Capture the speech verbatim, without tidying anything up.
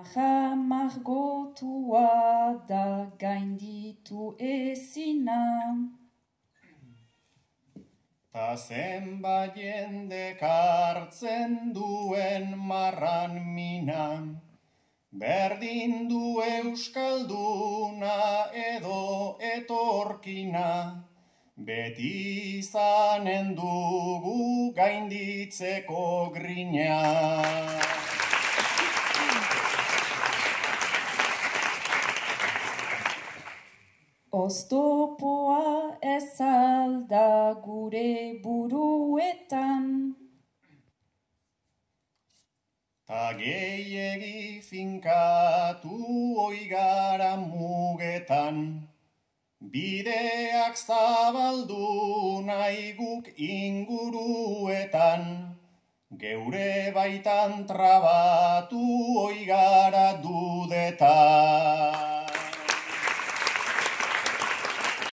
margotua da gainditu ezina. Ta zenba jende hartzen duen marran mina, berdin du euskalduna edo etorkina, beti izanen dugu gainditzeko grina. Oztopoa ez alda gure buruetan, ta gehiegi finkatu oigara mugetan, bideak zabaldu nahi guk inguruetan, geure baitan trabatu oigara dudetan.